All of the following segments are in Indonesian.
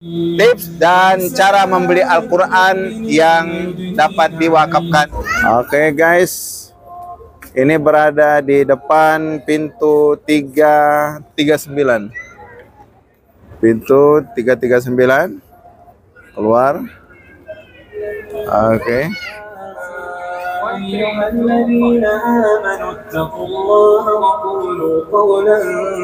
Tips dan cara membeli Al-Quran yang dapat diwakafkan. Oke guys, ini berada di depan pintu 339. Pintu 339. Keluar. Oke. أيها الذين آمنوا اتقوا الله وقولوا قولا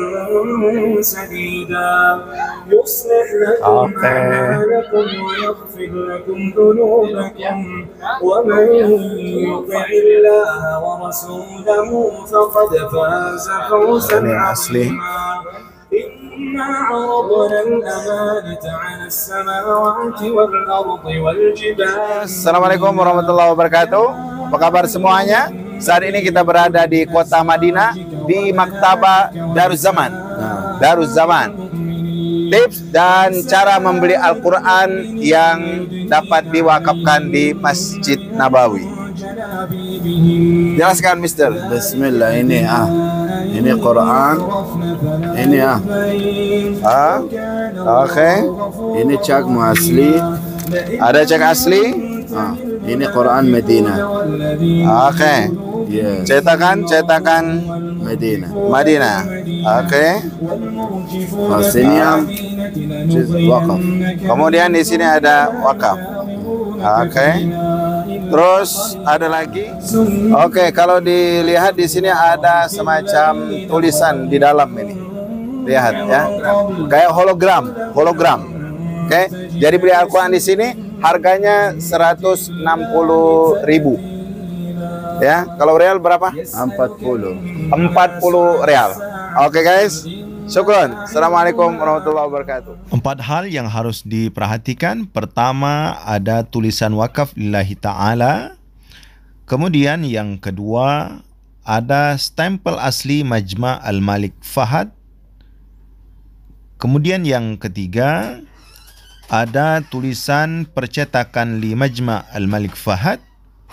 سديدا يصلح لكم أعمالكم ويغفر لكم ذنوبكم ومن يطع الله ورسوله فقد فاز فوزا عظيما إنا عرضنا الأمانة على السماوات والأرض والجبال. Assalamualaikum warahmatullahi wabarakatuh. Apa kabar semuanya? Saat ini kita berada di kota Madinah di Maktabah Darussaman. Darussaman. Tips dan cara membeli Al-Quran yang dapat diwakafkan di Masjid Nabawi. Jelaskan, Mister. Bismillah, ini Quran, ini Oke. ini cek asli, Ada cek asli. ini Quran Medina. Oke. Yes. Cetakan Madinah. Oke. Sini wakaf. Kemudian di sini ada wakaf. Oke. Terus ada lagi. Oke, kalau dilihat di sini ada semacam tulisan di dalam ini. Lihat ya. Kayak hologram. Oke. Jadi beli Al-Quran di sini harganya 160.000. Ya, kalau real berapa? 40 real. Oke guys. Syukron. Assalamualaikum warahmatullahi wabarakatuh. 4 hal yang harus diperhatikan. Pertama, ada tulisan wakaf lillahi ta'ala. Kemudian yang kedua, ada stempel asli Majma' Al-Malik Fahad. Kemudian yang ketiga, ada tulisan percetakan li Majma' Al-Malik Fahad.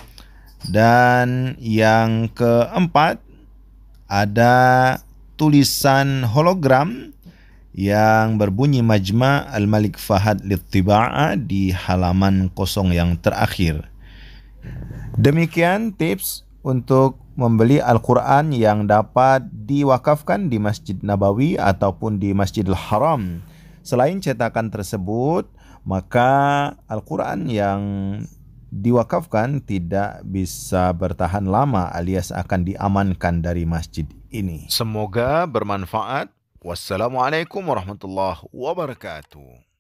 Dan yang keempat, ada tulisan hologram yang berbunyi Majma' Al-Malik Fahad Littiba'ah di halaman kosong yang terakhir. Demikian tips untuk membeli Al-Quran yang dapat diwakafkan di Masjid Nabawi ataupun di Masjidil Haram. Selain cetakan tersebut, maka Al-Quran yang diwakafkan tidak bisa bertahan lama alias akan diamankan dari masjid ini. Semoga bermanfaat. Wassalamualaikum warahmatullahi wabarakatuh.